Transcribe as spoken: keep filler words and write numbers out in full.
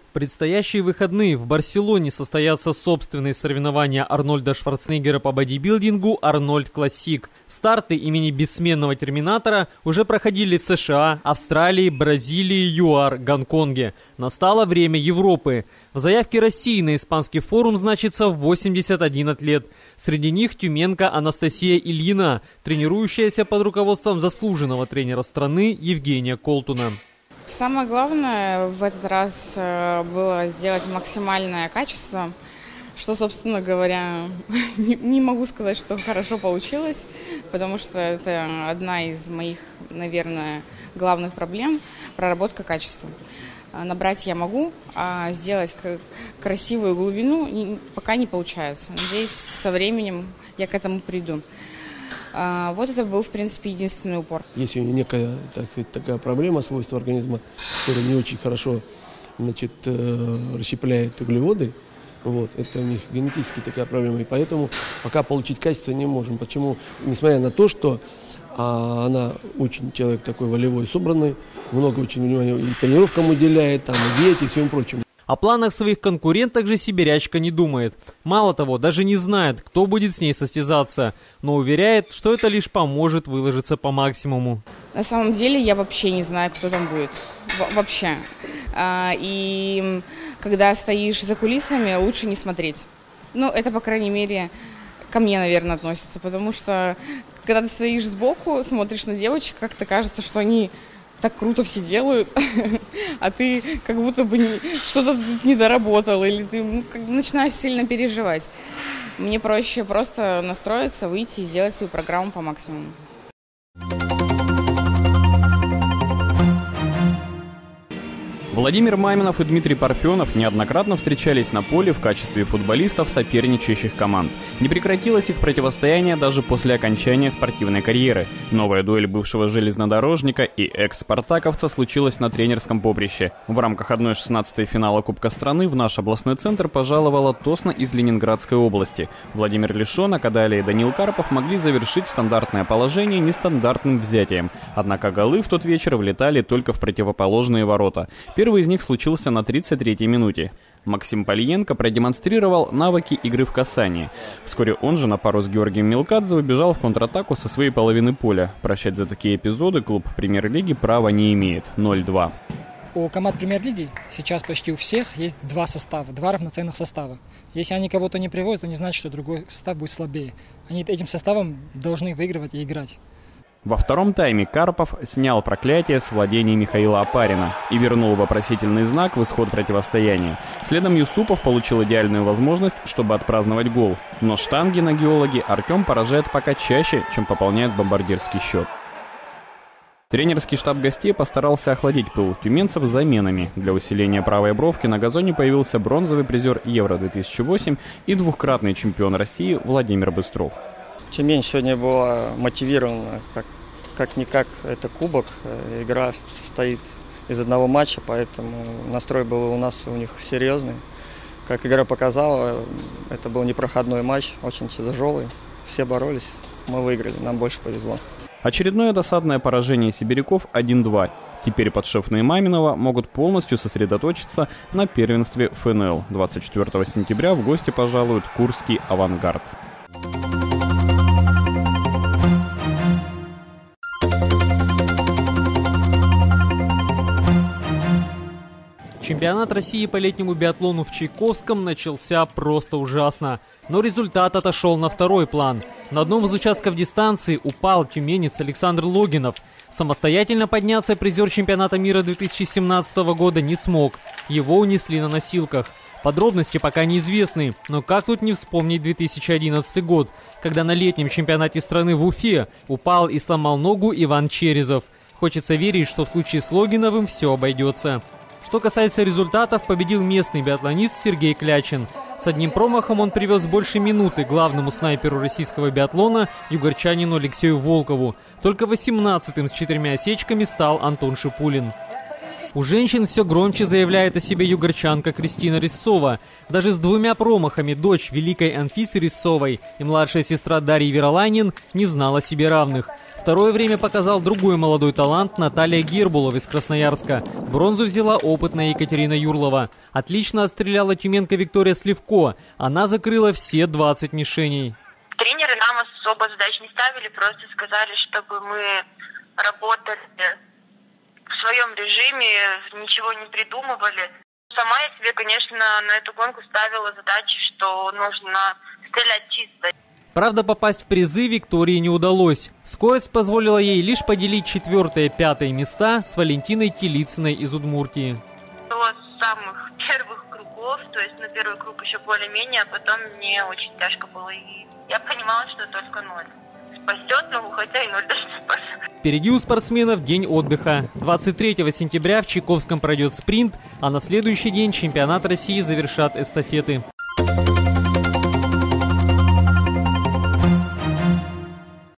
В предстоящие выходные в Барселоне состоятся собственные соревнования Арнольда Шварценеггера по бодибилдингу «Арнольд Классик». Старты имени бессменного терминатора уже проходили в США, Австралии, Бразилии, ЮАР, Гонконге. Настало время Европы. В заявке России на испанский форум значится восемьдесят один атлет. Среди них тюменка Анастасия Ильина, тренирующаяся под руководством заслуженного тренера страны Евгения Колтуна. Самое главное в этот раз было сделать максимальное качество, что, собственно говоря, не, не могу сказать, что хорошо получилось, потому что это одна из моих, наверное, главных проблем – проработка качества. Набрать я могу, а сделать красивую глубину пока не получается. Надеюсь, со временем я к этому приду. Вот это был, в принципе, единственный упор. Есть у нее некая, так сказать, такая проблема, свойство организма, которое не очень хорошо, значит, расщепляет углеводы. Вот, это у них генетически такая проблема, и поэтому пока получить качество не можем. Почему? Несмотря на то, что а, она очень человек такой волевой, собранный, много очень внимания и тренировкам уделяет, там, и диете, и всему прочему. О планах своих конкуренток же сибирячка не думает. Мало того, даже не знает, кто будет с ней состязаться, но уверяет, что это лишь поможет выложиться по максимуму. На самом деле я вообще не знаю, кто там будет. Во- вообще. А, и когда стоишь за кулисами, лучше не смотреть. Ну, это, по крайней мере, ко мне, наверное, относится, потому что когда ты стоишь сбоку, смотришь на девочек, как-то кажется, что они так круто все делают, а ты как будто бы не, что-то не доработал, или ты ну, как, начинаешь сильно переживать. Мне проще просто настроиться, выйти и сделать свою программу по максимуму. Владимир Маминов и Дмитрий Парфенов неоднократно встречались на поле в качестве футболистов соперничающих команд. Не прекратилось их противостояние даже после окончания спортивной карьеры. Новая дуэль бывшего железнодорожника и экс-спартаковца случилась на тренерском поприще. В рамках одна шестнадцатая финала Кубка страны в наш областной центр пожаловала Тосна из Ленинградской области. Владимир Лишонок, а далее Данил Карпов могли завершить стандартное положение нестандартным взятием. Однако голы в тот вечер влетали только в противоположные ворота. Первый из них случился на тридцать третьей минуте. Максим Пальенко продемонстрировал навыки игры в касании. Вскоре он же на пару с Георгием Мелкадзе убежал в контратаку со своей половины поля. Прощать за такие эпизоды клуб премьер-лиги права не имеет. ноль-два. У команд премьер-лиги сейчас почти у всех есть два состава, два равноценных состава. Если они кого-то не привозят, это не значит, что другой состав будет слабее. Они этим составом должны выигрывать и играть. Во втором тайме Карпов снял проклятие с владений Михаила Опарина и вернул вопросительный знак в исход противостояния. Следом Юсупов получил идеальную возможность, чтобы отпраздновать гол. Но штанги на геологи Артем поражает пока чаще, чем пополняет бомбардирский счет. Тренерский штаб гостей постарался охладить пыл тюменцев с заменами. Для усиления правой бровки на газоне появился бронзовый призер Евро две тысячи восемь и двухкратный чемпион России Владимир Быстров. Тюмень сегодня была мотивирована, как, как-никак это кубок, игра состоит из одного матча, поэтому настрой был у нас у них серьезный. Как игра показала, это был непроходной матч, очень тяжелый, все боролись, мы выиграли, нам больше повезло. Очередное досадное поражение сибиряков один-два. Теперь подшефные Маминова могут полностью сосредоточиться на первенстве эф эн эл. двадцать четвёртого сентября в гости пожалуют Курский «Авангард». Чемпионат России по летнему биатлону в Чайковском начался просто ужасно. Но результат отошел на второй план. На одном из участков дистанции упал тюменец Александр Логинов. Самостоятельно подняться призер чемпионата мира две тысячи семнадцатого года не смог. Его унесли на носилках. Подробности пока неизвестны, но как тут не вспомнить две тысячи одиннадцатый год, когда на летнем чемпионате страны в Уфе упал и сломал ногу Иван Черезов. Хочется верить, что в случае с Логиновым все обойдется. Что касается результатов, победил местный биатлонист Сергей Клячин. С одним промахом он привез больше минуты главному снайперу российского биатлона югорчанину Алексею Волкову. Только восемнадцатым с четырьмя осечками стал Антон Шипулин. У женщин все громче заявляет о себе югорчанка Кристина Резцова. Даже с двумя промахами дочь великой Анфисы Резцовой и младшая сестра Дарьи Веролайнин не знала себе равных. Второе время показал другой молодой талант Наталья Гербулов из Красноярска. Бронзу взяла опытная Екатерина Юрлова. Отлично отстреляла тюменка Виктория Сливко. Она закрыла все двадцать мишеней. Тренеры нам особо задач не ставили, просто сказали, чтобы мы работали в своем режиме, ничего не придумывали. Сама я себе, конечно, на эту гонку ставила задачи, что нужно стрелять чисто. Правда, попасть в призы Виктории не удалось. Скорость позволила ей лишь поделить четвертое и пятое места с Валентиной Телицыной из Удмуртии. С самых первых кругов, то есть на первый круг еще более-менее, а потом мне очень тяжко было. И я понимала, что только ноль спасет, но хотя и ноль даже не спас. Впереди у спортсменов день отдыха. двадцать третьего сентября в Чайковском пройдет спринт, а на следующий день чемпионат России завершат эстафеты.